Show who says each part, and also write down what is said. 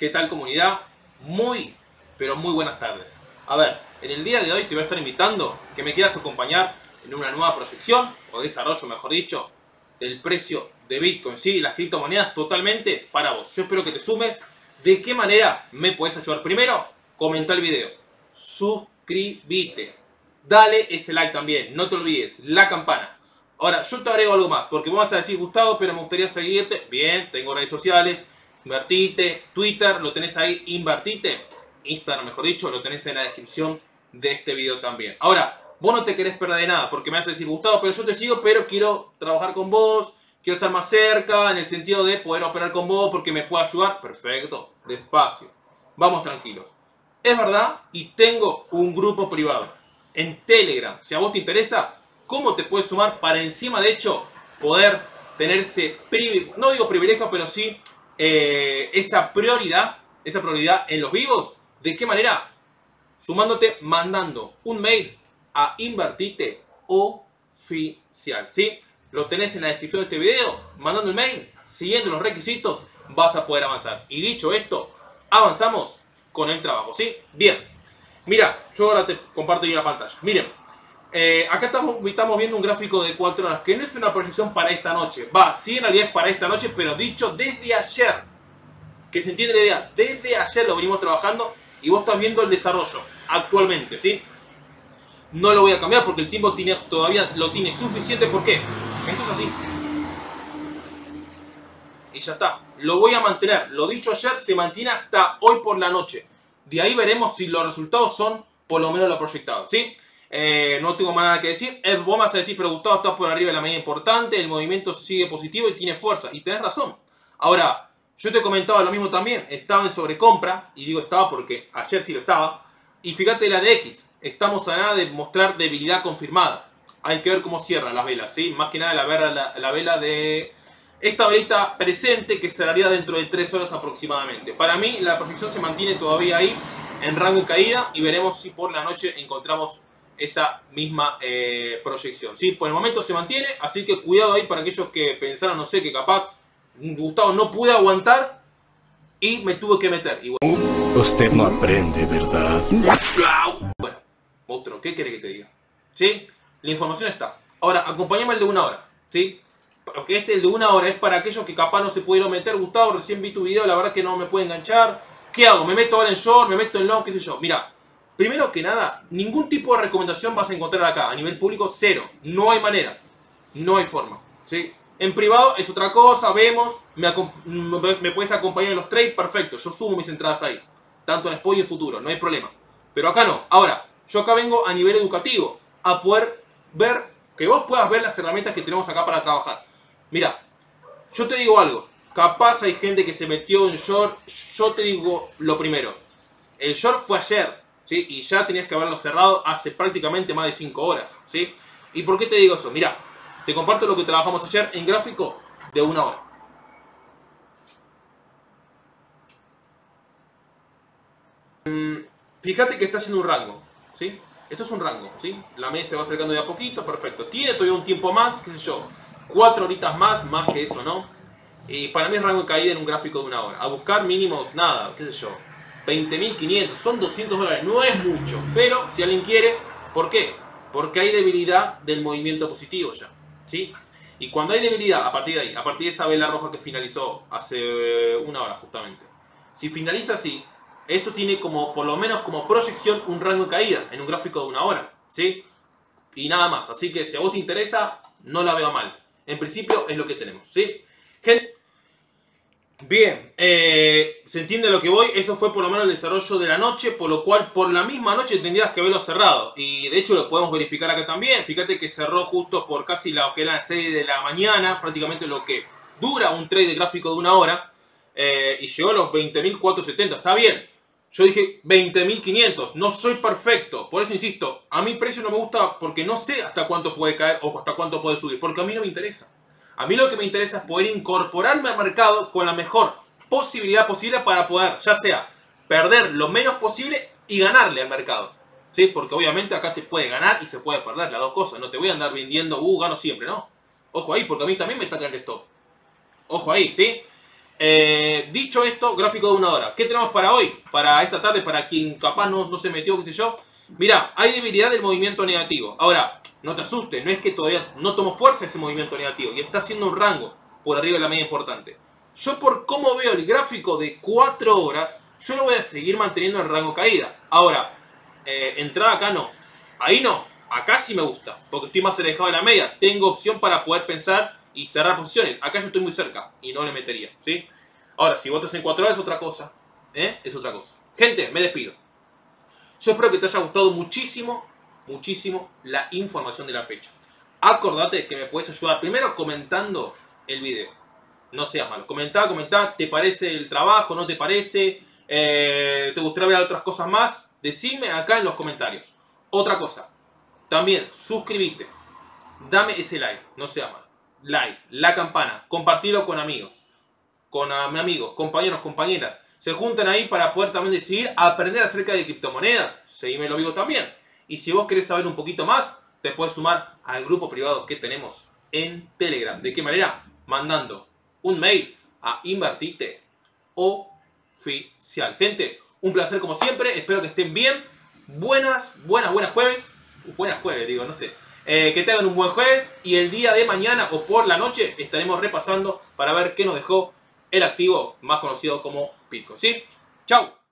Speaker 1: ¿Qué tal, comunidad? Muy, pero muy buenas tardes. A ver, en el día de hoy te voy a estar invitando que me quieras acompañar en una nueva proyección, o desarrollo mejor dicho, del precio de Bitcoin, ¿sí? Las criptomonedas totalmente para vos. Yo espero que te sumes. ¿De qué manera me puedes ayudar? Primero, comenta el video, suscríbete, dale ese like también, no te olvides, la campana. Ahora, yo te agrego algo más, porque vos vas a decir, Gustavo, pero me gustaría seguirte. Bien, tengo redes sociales, Invertite, Twitter, lo tenés ahí, Invertite, Instagram mejor dicho, lo tenés en la descripción de este video también. Ahora, vos no te querés perder de nada, porque me vas a decir, Gustavo, pero yo te sigo, pero quiero trabajar con vos, quiero estar más cerca, en el sentido de poder operar con vos, porque me puede ayudar. Perfecto, despacio, vamos tranquilos. Es verdad, y tengo un grupo privado en Telegram. Si a vos te interesa, ¿cómo te puedes sumar para encima, de hecho, poder tener ese, no digo privilegio, pero sí esa prioridad en los vivos? ¿De qué manera? Sumándote, mandando un mail a Invertite Oficial, ¿sí? Lo tenés en la descripción de este video. Mandando el mail, siguiendo los requisitos, vas a poder avanzar. Y dicho esto, avanzamos con el trabajo, ¿sí? Bien, mira, yo ahora te comparto ya la pantalla. Miren, acá estamos viendo un gráfico de 4 horas, que no es una proyección para esta noche. Va, sí, en realidad es para esta noche, pero dicho desde ayer. Que se entiende la idea, desde ayer lo venimos trabajando y vos estás viendo el desarrollo actualmente, ¿sí? No lo voy a cambiar porque el tiempo todavía lo tiene suficiente. ¿Por qué? Esto es así. Y ya está. Lo voy a mantener. Lo dicho ayer se mantiene hasta hoy por la noche. De ahí veremos si los resultados son por lo menos lo proyectado, ¿sí? No tengo más nada que decir. Vos vas a decir, pero Gustavo, está por arriba de la medida importante, el movimiento sigue positivo y tiene fuerza. Y tenés razón. Ahora, yo te comentaba lo mismo también. Estaba en sobrecompra. Y digo estaba porque ayer sí lo estaba. Y fíjate la de X. Estamos a nada de mostrar debilidad confirmada. Hay que ver cómo cierran las velas, ¿sí? Más que nada la vela de esta velita presente, que cerraría dentro de 3 horas aproximadamente. Para mí la proyección se mantiene todavía ahí en rango de caída. Y veremos si por la noche encontramos esa misma proyección, ¿sí? Por el momento se mantiene. Así que cuidado ahí para aquellos que pensaron, no sé, que capaz Gustavo no pude aguantar y me tuve que meter. Y bueno,
Speaker 2: usted no aprende, ¿verdad?
Speaker 1: bueno, monstruo, ¿qué quiere que te diga? ¿Sí? La información está. Ahora, acompáñame el de 1 hora, ¿sí? Porque el de 1 hora es para aquellos que capaz no se pudieron meter. Gustavo, recién vi tu video, la verdad que no me puede enganchar. ¿Qué hago? ¿Me meto ahora en short? ¿Me meto en long? ¿Qué sé yo? Mira, primero que nada, ningún tipo de recomendación vas a encontrar acá. A nivel público, cero. No hay manera. No hay forma, ¿sí? En privado es otra cosa, vemos, me puedes acompañar en los trades, perfecto, yo subo mis entradas ahí, tanto en spot y en futuro, no hay problema. Pero acá no. Ahora, yo acá vengo a nivel educativo, a poder ver, que vos puedas ver las herramientas que tenemos acá para trabajar. Mira, yo te digo algo, capaz hay gente que se metió en short. Yo te digo lo primero, el short fue ayer, ¿sí? Y ya tenías que haberlo cerrado hace prácticamente más de 5 horas, ¿sí? ¿Y por qué te digo eso? Mira, te comparto lo que trabajamos ayer en gráfico de 1 hora. Fíjate que está haciendo un rango, ¿sí? Esto es un rango, ¿sí? La media se va acercando de a poquito, perfecto. Tiene todavía un tiempo más, qué sé yo, 4 horitas más que eso, ¿no? Y para mí es rango de caída en un gráfico de 1 hora. A buscar mínimos, nada, qué sé yo, 20.500, son $200, no es mucho. Pero si alguien quiere, ¿por qué? Porque hay debilidad del movimiento positivo ya, ¿sí? Y cuando hay debilidad, a partir de ahí, a partir de esa vela roja que finalizó hace 1 hora justamente, si finaliza así, esto tiene como, por lo menos como proyección, un rango de caída en un gráfico de 1 hora, ¿sí? Y nada más. Así que si a vos te interesa, no la veo mal. En principio es lo que tenemos, ¿sí? Gente, bien, se entiende lo que voy. Eso fue por lo menos el desarrollo de la noche, por lo cual por la misma noche tendrías que haberlo cerrado. Y de hecho lo podemos verificar acá también. Fíjate que cerró justo por casi lo que era las 6 de la mañana, prácticamente lo que dura un trade de gráfico de 1 hora. Y llegó a los 20.470, está bien. Yo dije 20.500, no soy perfecto. Por eso insisto, a mi precio no me gusta porque no sé hasta cuánto puede caer o hasta cuánto puede subir. Porque a mí no me interesa. A mí lo que me interesa es poder incorporarme al mercado con la mejor posibilidad posible para poder, ya sea, perder lo menos posible y ganarle al mercado, ¿sí? Porque obviamente acá te puede ganar y se puede perder, las dos cosas. No te voy a andar vendiendo, gano siempre, ¿no? Ojo ahí, porque a mí también me sacan el stop. Ojo ahí, ¿sí? Dicho esto, gráfico de 1 hora. ¿Qué tenemos para hoy? Para esta tarde, para quien capaz no se metió, qué sé yo. Mirá, hay debilidad del movimiento negativo. Ahora, no te asustes, no es que todavía no tomó fuerza ese movimiento negativo y está haciendo un rango por arriba de la media importante. Yo por cómo veo el gráfico de 4 horas, yo lo voy a seguir manteniendo en rango caída. Ahora, entrada acá no. Ahí no. Acá sí me gusta, porque estoy más alejado de la media. Tengo opción para poder pensar y cerrar posiciones. Acá yo estoy muy cerca y no le metería, ¿sí? Ahora, si votas en 4 horas es otra cosa. Es otra cosa. Gente, me despido. Yo espero que te haya gustado muchísimo, muchísimo la información de la fecha. Acordate que me puedes ayudar primero comentando el video. No seas malo. Comentá. ¿Te parece el trabajo? ¿No te parece? ¿Te gustaría ver otras cosas más? Decime acá en los comentarios. Otra cosa. También suscríbete. Dame ese like. No seas malo. Like. La campana. Compartilo con amigos. Con amigos, compañeros, compañeras. Se juntan ahí para poder también decidir aprender acerca de criptomonedas. Seguime lo vivo también. Y si vos querés saber un poquito más, te puedes sumar al grupo privado que tenemos en Telegram. ¿De qué manera? Mandando un mail a Invertite Oficial. Gente, un placer como siempre. Espero que estén bien. Buenas jueves. Buenas jueves, digo, no sé. Que tengan un buen jueves. Y el día de mañana o por la noche estaremos repasando para ver qué nos dejó el activo más conocido como Bitcoin. ¿Sí? ¡Chao!